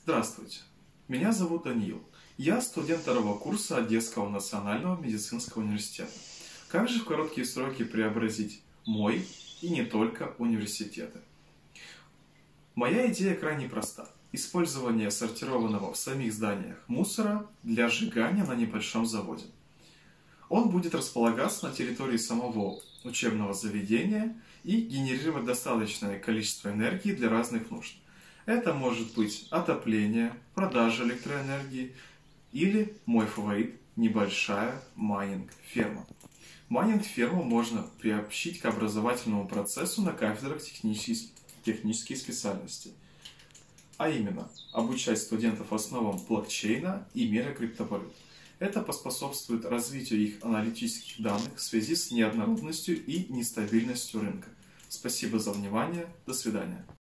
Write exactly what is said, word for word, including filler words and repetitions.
Здравствуйте, меня зовут Даниил. Я студент второго курса Одесского национального медицинского университета. Как же в короткие сроки преобразить мой и не только университеты? Моя идея крайне проста. Использование сортированного в самих зданиях мусора для сжигания на небольшом заводе. Он будет располагаться на территории самого учебного заведения и генерировать достаточное количество энергии для разных нужд. Это может быть отопление, продажа электроэнергии или, мой фаворит, небольшая майнинг-ферма. Майнинг-ферму можно приобщить к образовательному процессу на кафедрах технических, технических специальностей. А именно, обучать студентов основам блокчейна и мира криптовалют. Это поспособствует развитию их аналитических данных в связи с неоднородностью и нестабильностью рынка. Спасибо за внимание. До свидания.